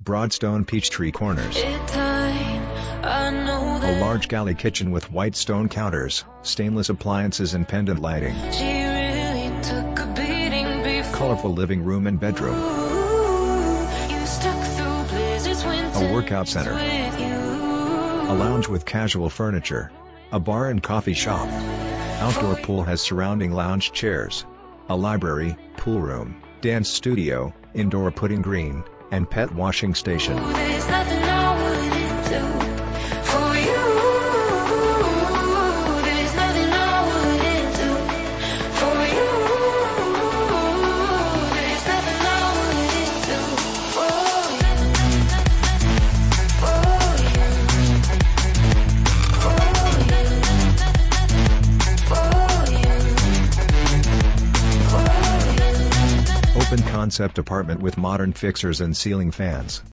Broadstone Peachtree Corners. A large galley kitchen with white stone counters, stainless appliances and pendant lighting. Colorful living room and bedroom. A workout center. A lounge with casual furniture. A bar and coffee shop. Outdoor pool has surrounding lounge chairs. A library, pool room, dance studio, indoor putting green, and pet washing station. Open concept apartment with modern fixtures and ceiling fans.